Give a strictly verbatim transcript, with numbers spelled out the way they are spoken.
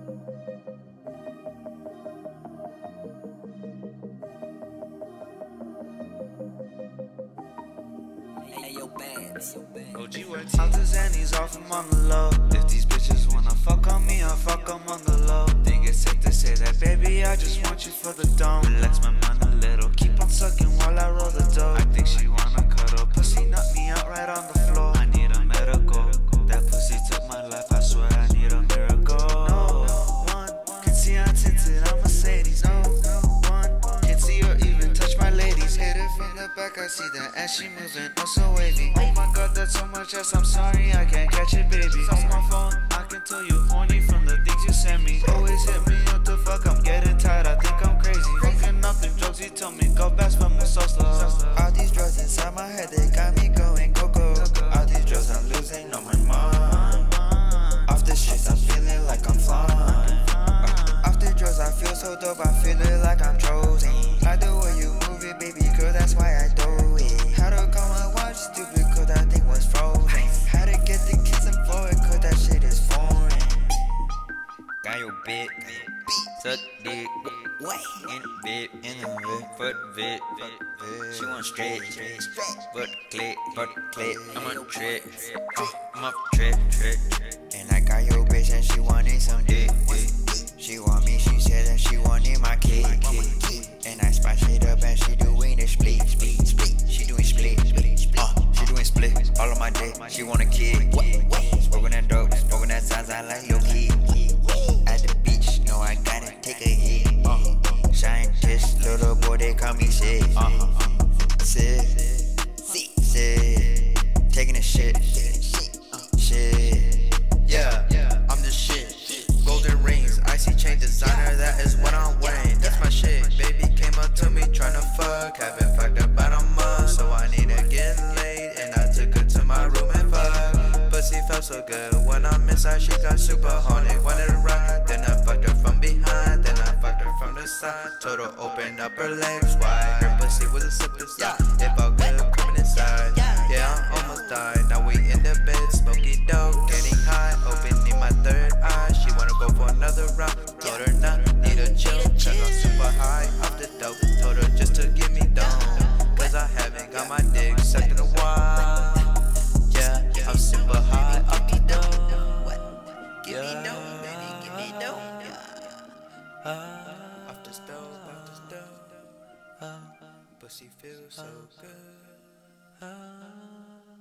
O G works out the Zannies off him on the low. If these bitches wanna fuck on me, I'll fuck them on the low. Think it's safe to say that, baby, I just want you for the dome. Relax my mind a little, keep on sucking while I roll the dough. I think she wanna cuddle, pussy nut me out right on the floor. I need a medical, that pussy took my life, I swear I need a miracle. No one can see I'm tinted, I'm Mercedes. No one can see or even touch my ladies. Hit it from the back, I see that ass, she moving, oh so wavy. Oh my god, that's so much ass, I'm sorry, I can't catch it, baby. Off my phone, I can tell you horny from the things you send me. Always hit me, what the fuck, I'm getting tired, I think I'm crazy. Fucking off them drugs, he told me, go back for my sauce. All these drugs inside my head, they got me going go-go. All these drugs I'm losing on my mind. Off the shit, I'm feeling like I'm flying. Off the drugs, I feel so dope, I feel it like I'm chosen. Like the way you move it, baby girl, that's why I do it. Had to come and watch stupid, cause that thing was frozen. Had to get the kids in Florida, cause that shit is foreign. Got your bit, suck dick, in the bit, in the bit, fuck the bit, she want straight, fuck the click, fuck the click, I'm on trip, uh, I'm up trip, trip, and I got your bitch and she wanted some dick, dick. She want me, she said that she wanted my kid, kid. And I spice it up and she doing the split, split, split. She doing split, uh, she doing split, all on my dick, she want a kid. Smoking that dope, smoking that sounds, I like your kid. At the beach, no, I gotta take a hit. Uh, scientist, little boy, they call me Sid. Uh, Sid, Sid, taking a shit, shit. Yeah, I'm the shit. Golden rings, icy chain designer, that is what I'm wearing. That's my shit. Baby came up to me tryna fuck, haven't fucked about a month, so I need to get laid. And I took her to my room and fuck. Pussy felt so good when I'm inside, she got super horny. Wanted to ride, then I fucked her from behind, then I fucked her from the side. Told her open up her legs wide, her pussy was a slippery slide. It felt good coming inside. Yeah, I almost died. Now we in the bed, smoky dope, getting high, opening my third eye. She wanna go for another round. Told her not, need a chill, cause I'm super high off the dope. Told her just to give me dome, cause I haven't got my dick sucked in a while. Yeah, I'm super high off the dope. Give me dome, baby, give me dome. Yeah. Off the stove, off the stove. Pussy feels so good.